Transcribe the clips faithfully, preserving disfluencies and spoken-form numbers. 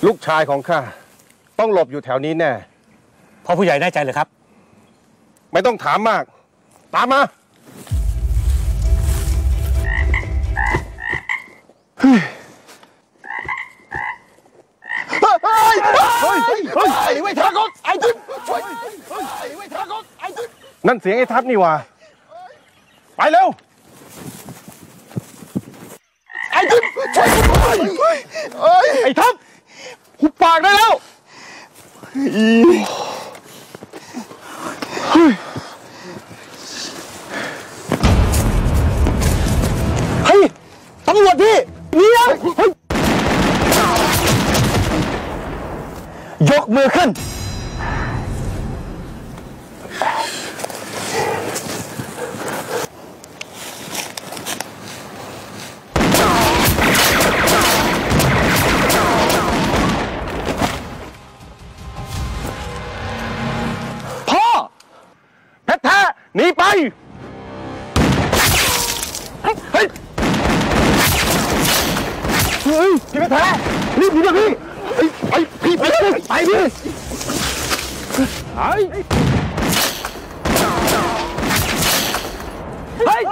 ลูกชายของข้าต้องหลบอยู่แถวนี้แน่พ่อผู้ใหญ่แน่ใจเหรอครับไม่ต้องถามมากตามมาเฮ้ยเฮ้ยเฮ้ยเฮ้ยไอ้ไว้ทากอกไอ้จิ๊บช่วยไอ้ไว้ทากอกไอ้จิ๊บนั่นเสียงไอ้ทัพนี่วะไปเร็วไอ้จิ๊บช่วยกูด้วยไอ้ทัพหุบปากได้แล้วเฮ้ยตำรวจพี่นี่นะยกมือขึ้นพ่อเพชรแท้หนีไปเฮ้ยเฮ้ยพี่เพชรแท้รีบหนีนะพี่ไปพี่ไปเลยไปพี่ไอ้เฮ้ย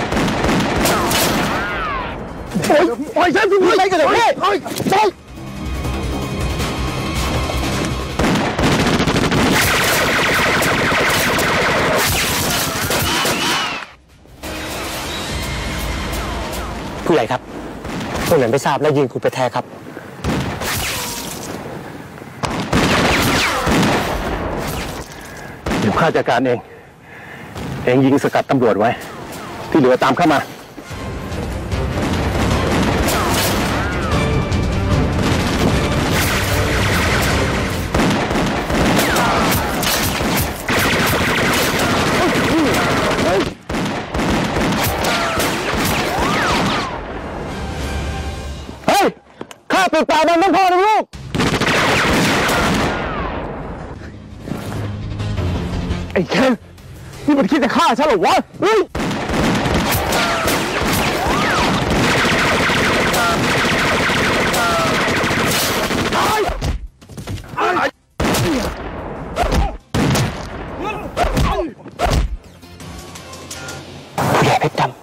ปล่อยฉันสิพี่ไปกันเลยพี่เฮ้ยไปผู้ใหญ่ครับพวกนั้นไม่ทราบแล้วยิงกูไปแท้ครับเดี๋ยวข้าจัดการเองเองยิงสกัดตำรวจไว้ที่เหลือตามเข้ามาเฮ้ยข้าปิดปากมันต้องพอนะลูกไอ้แค่นี่มันคิดจะฆ่าฉันเหรอวะเฮ้ยผู้ใหญ่เพชรดำ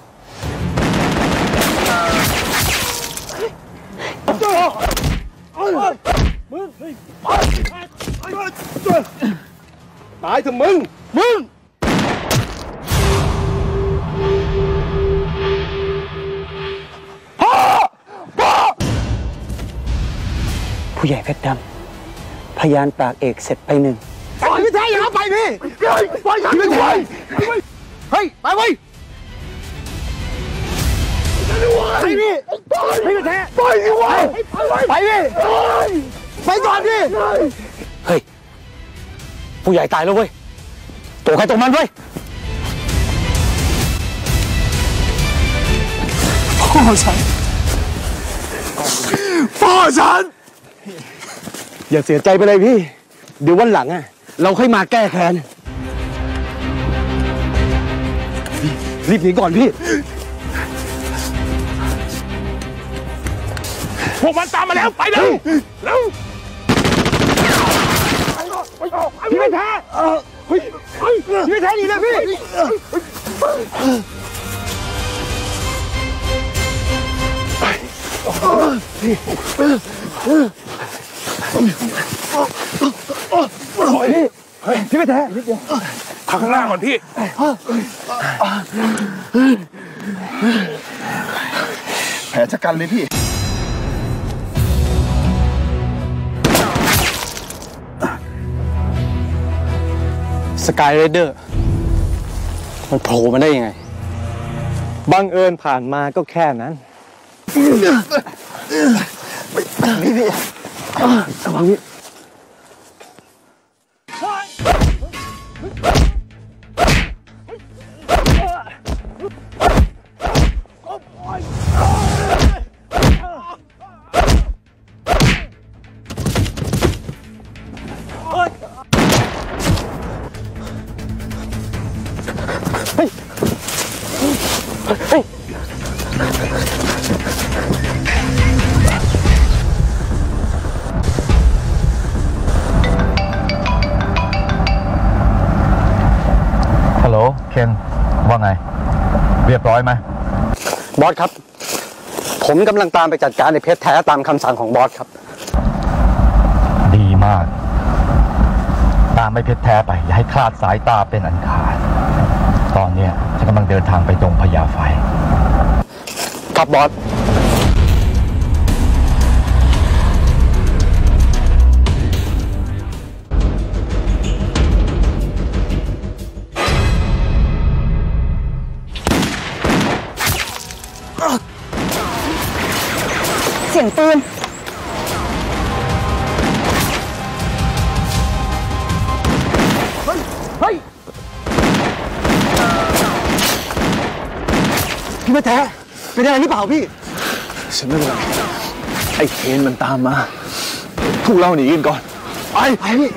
ตายเถอะมึงมึงพ่อพ่อผู้ใหญ่เพชรดำพยานปากเอกเสร็จไปหนึ่งปล่อยพี่แท้อย่าเข้าไปพี่ปล่อยฉันพี่แท้เฮ้ยไปไว้ไปพี่พี่แท้ปล่อยพี่ไว้ไปพี่ไปก่อนพี่เฮ้ยผู้ใหญ่ตายแล้วเว้ยตัวใครตัวมันเว้ยพ่อฉันพ่อฉันอย่าเสียใจไปเลยพี่เดี๋ยววันหลังอ่ะเราค่อยมาแก้แค้นรีบหนีก่อนพี่พวกมันตามมาแล้วไปเร็วเร็วพี่ไม่แท้เฮ้ยพี่ไม่แท้หนีเลยพี่พี่ไม่แท้พักข้างล่างก่อนพี่แผลชะกันเลยพี่สกายเรเดอร์มันโผล่มาได้ยังไงบังเอิญผ่านมาก็แค่นั้นพี่พี่ระวังพี่คนว่าไงเรียบร้อยไหมบอสครับผมกำลังตามไปจัดการในเพชรแท้ตามคำสั่งของบอสครับดีมากตามไม่เพชรแท้ไปอย่าให้คลาดสายตาเป็นอันขาดตอนนี้ฉันกำลังเดินทางไปตรงพญาไฟครับบอสเสียงปืนเฮ้ยเฮ้ยพี่ไม่แท้เป็นอะไรหรือเปล่าพี่ฉันไม่เป็นไรไอ้เคนมันตามมาพวกเราหนีกันก่อนไปไปพี่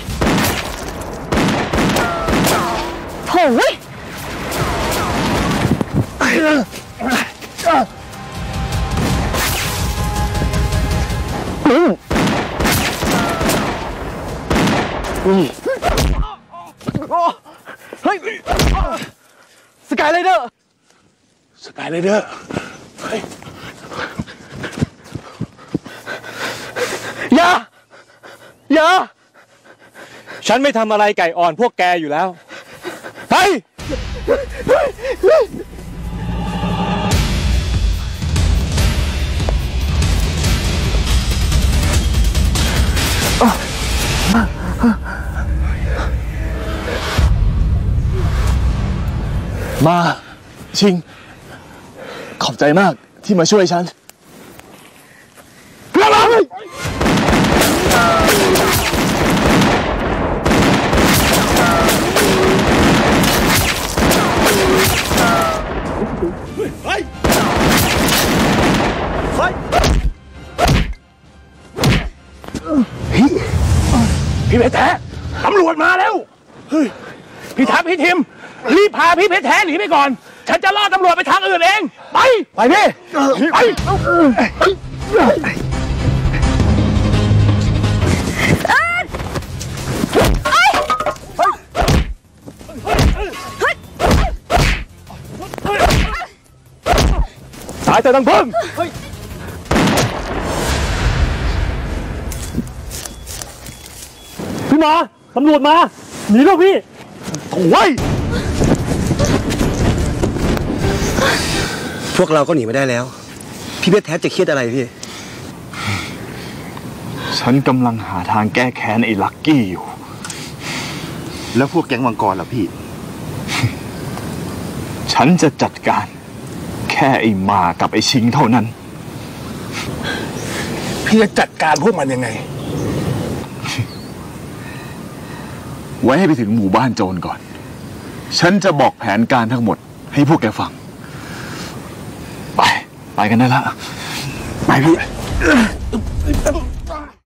โถ่เว้ยอืมอืมเฮ้ยสกายไรเดอร์สกายไรเดอร์เฮ้ยอย่าอย่าฉันไม่ทำอะไรไก่อ่อนพวกแกอยู่แล้วไปมาชิงขอบใจมากที่มาช่วยฉันระวังเฮ้ยเฮ้ยพี่เพชรแท้ตำรวจมาแล้วเฮ้ยพี่ทัพพี่ทิมรีบพาพี่เพชรแท้หนีไปก่อนฉันจะล่อตำรวจไปทางอื่นเองไปไปพี่ไปสายแต่ดังพึ่งพี่มาตำรวจมาหนีแล้วพี่โถ่พวกเราก็หนีไม่ได้แล้วพี่เพชรแท้จะเครียดอะไรพี่ฉันกำลังหาทางแก้แค้นไอ้ลักกี้อยู่แล้วพวกแก๊งมังกรล่ะพี่ฉันจะจัดการแค่ไอ้มากับไอ้ชิงเท่านั้นพี่จะจัดการพวกมันยังไง ไว้ให้ไปถึงหมู่บ้านโจรก่อนฉันจะบอกแผนการทั้งหมดให้พวกแกฟังไปไปกันได้ละไปพี่